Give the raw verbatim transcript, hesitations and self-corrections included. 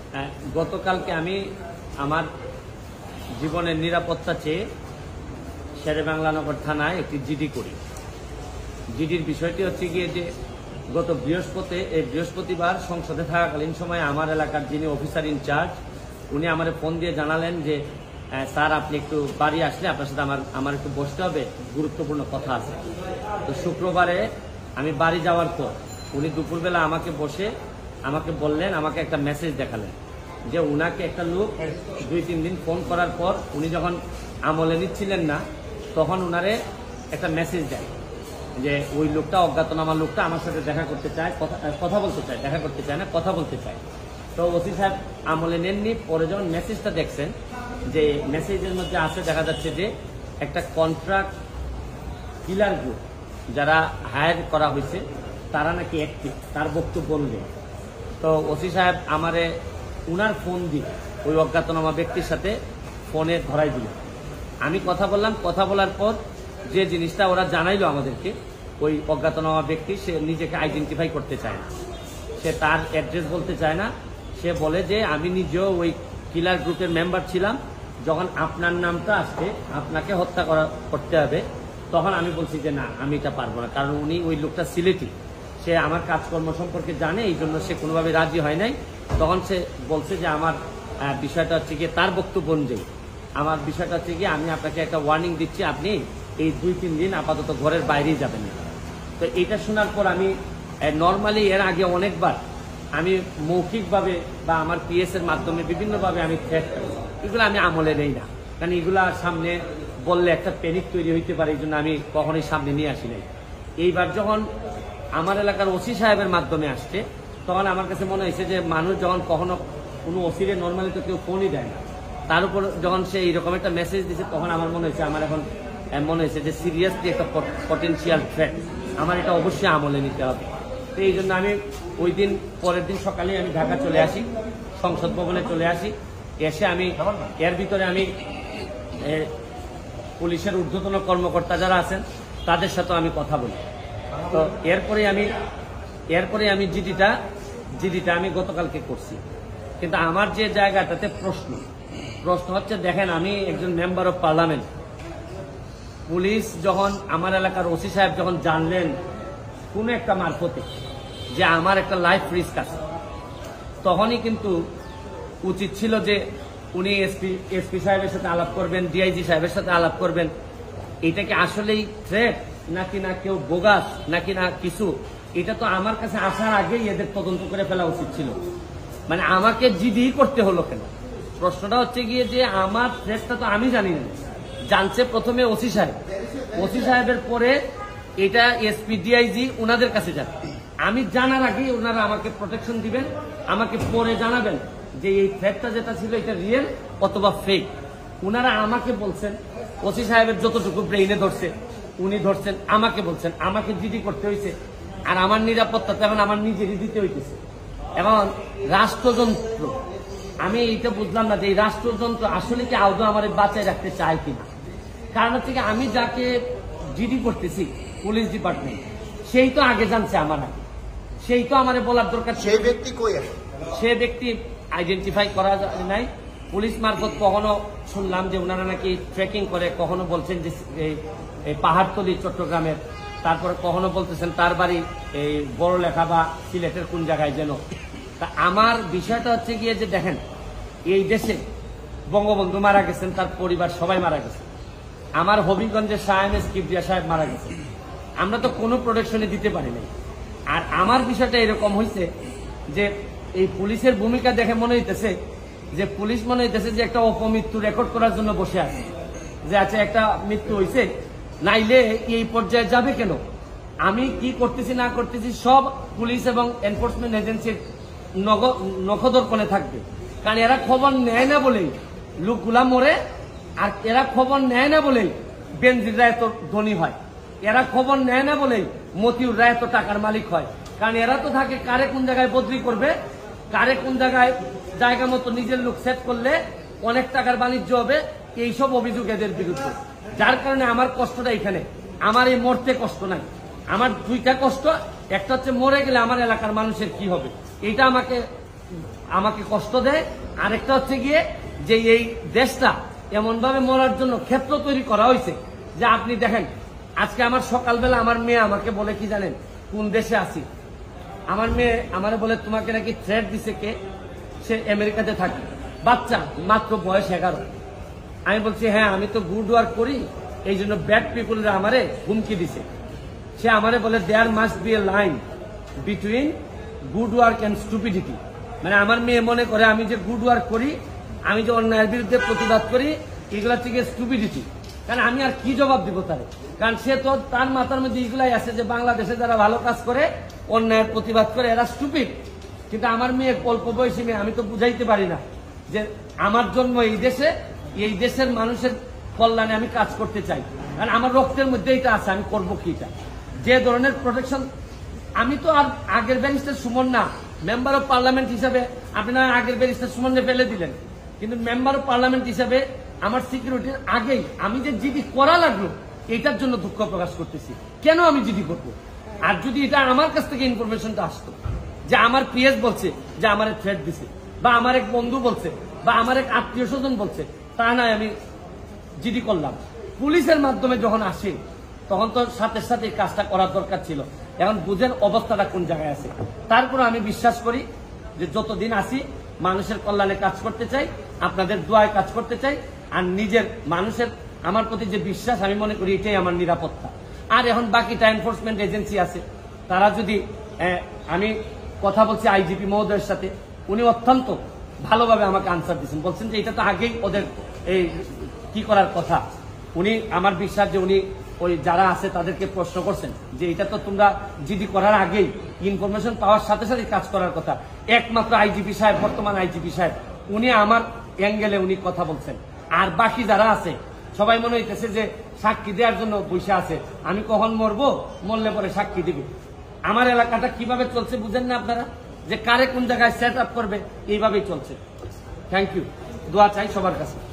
গতকালকে আমি আমার জীবনের নিরাপত্তা চেয়ে শেরেবাংলানগর থানায় একটি জিডি করি। জিডির বিষয়টি হচ্ছে গিয়ে যে গত বৃহস্পতি এই বৃহস্পতিবার সংসদে থাকাকালীন সময় আমার এলাকার যিনি অফিসার ইনচার্জ উনি আমার ফোন দিয়ে জানালেন যে স্যার আপনি একটু বাড়ি আসলে আপনার সাথে আমার আমার একটু বসতে হবে, গুরুত্বপূর্ণ কথা আছে। তো শুক্রবারে আমি বাড়ি যাওয়ার পর উনি দুপুরবেলা আমাকে বসে আমাকে বললেন, আমাকে একটা মেসেজ দেখালেন যে উনাকে একটা লোক দুই তিন দিন ফোন করার পর উনি যখন আমলে নিচ্ছিলেন না তখন উনারে একটা মেসেজ দেয় যে ওই লোকটা অজ্ঞাতনামা লোকটা আমার সাথে দেখা করতে চায়, কথা কথা বলতে চায়, দেখা করতে চায় না, কথা বলতে চায়। তো ওসি সাহেব আমলে নেননি। পরে যখন মেসেজটা দেখছেন যে মেসেজের মধ্যে আছে দেখা যাচ্ছে যে একটা কন্ট্রাক্ট কিলার গ্রুপ যারা হায়ার করা হয়েছে তারা নাকি অ্যাক্টিভ, তার বক্তব্য অনুযায়ী। তো ওসি সাহেব আমারে উনার ফোন দিয়ে ওই অজ্ঞাতনামা ব্যক্তির সাথে ফোনে ধরাই দিল। আমি কথা বললাম, কথা বলার পর যে জিনিসটা ওরা জানাইলো আমাদেরকে, ওই অজ্ঞাতনামা ব্যক্তি সে নিজেকে আইডেন্টিফাই করতে চায় না, সে তার অ্যাড্রেস বলতে চায় না। সে বলে যে আমি নিজেও ওই কিলার গ্রুপের মেম্বার ছিলাম, যখন আপনার নামটা আসছে আপনাকে হত্যা করা করতে হবে তখন আমি বলছি যে না আমি এটা পারবো না, কারণ উনি ওই লোকটা সিলেটি, সে আমার কাজকর্ম সম্পর্কে জানে, এই জন্য সে কোনোভাবে রাজি হয় নাই। তখন সে বলছে যে আমার বিষয়টা হচ্ছে গিয়ে তার বক্তব্য অনুযায়ী আমার বিষয়টা হচ্ছে গিয়ে আমি আপনাকে একটা ওয়ার্নিং দিচ্ছি, আপনি এই দুই তিন দিন আপাতত ঘরের বাইরেই যাবেন না। তো এটা শোনার পর আমি নর্মালি এর আগে অনেকবার আমি মৌখিকভাবে বা আমার পিএস এর মাধ্যমে বিভিন্নভাবে আমি থ্রেট করি, এগুলো আমি আমলে নেই না, কারণ এগুলা সামনে বললে একটা প্যানিক তৈরি হইতে পারে, এই জন্য আমি কখনোই সামনে নিয়ে আসি নাই। এইবার যখন আমার এলাকার ওসি সাহেবের মাধ্যমে আসছে তখন আমার কাছে মনে হয়েছে যে মানুষ যখন কখনো কোনো ওসিরে নর্মালি তো কেউ ফোনই দেয় না, তার উপর যখন সে এইরকম একটা মেসেজ দিচ্ছে তখন আমার মনে হয়েছে আমার এখন মনে হয়েছে যে সিরিয়াসলি একটা পটেনশিয়াল থ্রেট, আমার এটা অবশ্যই আমলে নিতে হবে। তো এই জন্য আমি ওই দিন পরের দিন সকালে আমি ঢাকা চলে আসি, সংসদ ভবনে চলে আসি। এসে আমি এর ভিতরে আমি পুলিশের ঊর্ধ্বতন কর্মকর্তা যারা আছেন তাদের সাথেও আমি কথা বলি। তো এরপরে আমি এরপরে আমি জিডিটা জিডিটা আমি গতকালকে করছি। কিন্তু আমার যে জায়গাটাতে প্রশ্ন প্রশ্ন হচ্ছে, দেখেন আমি একজন মেম্বার অফ পার্লামেন্ট, পুলিশ যখন আমার এলাকার ওসি সাহেব যখন জানলেন কোনো একটা মারফতে যে আমার একটা লাইফ রিস্ক আছে, তখনই কিন্তু উচিত ছিল যে উনি এসপি এসপি সাহেবের সাথে আলাপ করবেন, ডিআইজি সাহেবের সাথে আলাপ করবেন, এটা কি আসলেই থ্রেট নাকি না কেউ বোগাস নাকি না কিছু, এটা তো আমার কাছে আসার আগেই এদের তদন্ত করে ফেলা উচিত ছিল। মানে আমাকে জিডি করতে হলো কেন? প্রশ্নটা হচ্ছে গিয়ে যে আমার থ্রেটটা তো আমি জানি না, জানছে প্রথমে ওসি সাহেব, ওসি সাহেবের পরে এটা এসপি ডিআইজি ওনাদের কাছে যাবে। আমি জানার আগেই ওনারা আমাকে প্রোটেকশন দিবেন, আমাকে পরে জানাবেন যে এই থ্রেটটা যেটা ছিল এটা রিয়েল অথবা ফেক। ওনারা আমাকে বলছেন, ওসি সাহেবের যতটুকু ব্রেইনে ধরছে উনি ধরছেন, আমাকে বলছেন, আমাকে জিডি করতে হয়েছে, আর আমার নিরাপত্তা তো এখন আমার নিজেরই দিতে হইতেছে। এখন রাষ্ট্রযন্ত্র, আমি এইটা বুঝলাম না যে এই রাষ্ট্রযন্ত্র আসলে কি আদৌ আমার বাঁচায় রাখতে চায় কিনা। কারণ হচ্ছে কি আমি যাকে জিডি করতেছি পুলিশ ডিপার্টমেন্ট, সেই তো আগে জানছে আমার আগে, সেই তো আমার বলার দরকার। সেই ব্যক্তি কই আছে? সে ব্যক্তি আইডেন্টিফাই করা নাই। পুলিশ মারফত কখনো শুনলাম যে ওনারা নাকি ট্রেকিং করে, কখনো বলছেন যে এই পাহাড়তলি চট্টগ্রামের, তারপরে কখনো বলতেছেন তার বাড়ি এই বড় লেখা বা সিলেটের কোন জায়গায় যেন। তা আমার বিষয়টা হচ্ছে গিয়ে যে দেখেন এই দেশে বঙ্গবন্ধু মারা গেছেন, তার পরিবার সবাই মারা গেছে, আমার হবিগঞ্জের শাহ এম এস কিবরিয়া সাহেব মারা গেছেন, আমরা তো কোনো প্রোটেকশনে দিতে পারি নাই। আর আমার বিষয়টা এরকম হয়েছে যে এই পুলিশের ভূমিকা দেখে মনে হইতেছে যে পুলিশ মনে হইতেছে যে একটা অপমৃত্যু রেকর্ড করার জন্য বসে আছে, যে আচ্ছা একটা মৃত্যু হয়েছে, নাইলে এই পর্যায়ে যাবে কেন। আমি কি করতেছি না করতেছি সব পুলিশ এবং এনফোর্সমেন্ট এজেন্সির নখদর্পণে থাকবে, কারণ এরা খবর নেয় না বলেই লোকগুলা মরে, আর এরা খবর নেয় না বলেই বেনজিররা এত ধনী হয়, এরা খবর নেয় না বলেই মতিউররা এত টাকার মালিক হয়, কারণ এরা তো থাকে কারে কোন জায়গায় বদলি করবে, কারে কোন জায়গায় জায়গা মতো নিজের লোক সেট করলে অনেক টাকার বাণিজ্য হবে, এইসব অভিযোগ এদের বিরুদ্ধে। যার কারণে আমার কষ্টটা এখানে, আমার এই মরতে কষ্ট নাই, আমার দুইটা কষ্ট, একটা হচ্ছে মরে গেলে আমার এলাকার মানুষের কি হবে, এটা আমাকে আমাকে কষ্ট দেয়, আরেকটা হচ্ছে গিয়ে যে এই দেশটা এমন ভাবে মরার জন্য ক্ষেত্র তৈরি করা হয়েছে যে আপনি দেখেন আজকে আমার সকালবেলা আমার মেয়ে আমাকে বলে কি জানেন কোন দেশে আছি, আমার মেয়ে আমারে বলে তোমাকে নাকি থ্রেট দিছে কে, সে আমেরিকাতে থাকে, বাচ্চা মাত্র বয়স এগারো। আমি বলছি হ্যাঁ আমি তো গুড ওয়ার্ক করি এই জন্য ব্যাড পিপুলরা আমারে হুমকি দিছে। সে আমারে বলে there must be a line between good work and stupidity, মানে আমার মেয়ে মনে করে আমি যে গুড ওয়ার্ক করি, আমি যে অন্যায়ের বিরুদ্ধে প্রতিবাদ করি, এগুলা থেকে স্টুপিডিটি। কারণ আমি আর কি জবাব দিব তারে, কারণ সে তো তার মাথার মধ্যে এগুলাই আছে যে বাংলাদেশে যারা ভালো কাজ করে অন্যায়ের প্রতিবাদ করে এরা স্টুপিড। কিন্তু আমার মেয়ে অল্প বয়সী মেয়ে, আমি তো বুঝাইতে পারি না যে আমার জন্ম এই দেশে, এই দেশের মানুষের কল্যাণে আমি কাজ করতে চাই, কারণ আমার রক্তের মধ্যে এটা আছে, আমি করবো কি এটা। যে ধরনের প্রোটেকশন, আমি তো আর আগের ব্যারিস্টার সুমন না, মেম্বার অফ পার্লামেন্ট হিসাবে আপনারা আগের ব্যারিস্টার সুমনকে ফেলে দিলেন, কিন্তু মেম্বার অফ পার্লামেন্ট হিসাবে আমার সিকিউরিটির আগেই আমি যে জিডি করা লাগলো এটার জন্য দুঃখ প্রকাশ করতেছি। কেন আমি জিডি করবো? আর যদি এটা আমার কাছ থেকে ইনফরমেশনটা আসতো যে আমার পিএস বলছে যে আমার থ্রেট দিছে, বা আমার এক বন্ধু বলছে, বা আমার এক আত্মীয় স্বজন বলছে, তা নয় আমি জিডি করলাম। পুলিশের মাধ্যমে যখন আসে তখন তো সাথে সাথে কাজটা করার দরকার ছিল। এখন বুঝেন অবস্থাটা কোন জায়গায় আছে। তারপর আমি বিশ্বাস করি যে যতদিন আসি মানুষের কল্যাণে কাজ করতে চাই, আপনাদের দোয়ায় কাজ করতে চাই, আর নিজের মানুষের আমার প্রতি যে বিশ্বাস আমি মনে করি এটাই আমার নিরাপত্তা। আর এখন বাকিটা এনফোর্সমেন্ট এজেন্সি আছে, তারা যদি আমি কথা বলছি আইজিপি মহোদয়ের সাথে, উনি অত্যন্ত ভালোভাবে আমাকে আনসার দিচ্ছেন, বলছেন যে এটা তো আগেই ওদের এই কি করার কথা। উনি আমার বিশ্বাস যে উনি ওই যারা আছে তাদেরকে প্রশ্ন করছেন যে এটা তো তোমরা জিডি করার আগেই ইনফরমেশন পাওয়ার সাথে সাথে কাজ করার কথা। একমাত্র আইজিপি সাহেব, বর্তমান আইজিপি সাহেব, উনি আমার অ্যাঙ্গেলে উনি কথা বলছেন। আর বাকি যারা আছে সবাই মনে হইতেছে যে সাক্ষী দেওয়ার জন্য বসে আছে, আমি কখন মরবো, মরলে পরে সাক্ষী দিবে। আমার এলাকাটা কিভাবে চলছে বুঝেন না আপনারা, যে কারে কোন জায়গায় সেট আপ করবে, এইভাবেই চলছে। থ্যাংক ইউ, দোয়া চাই সবার কাছে।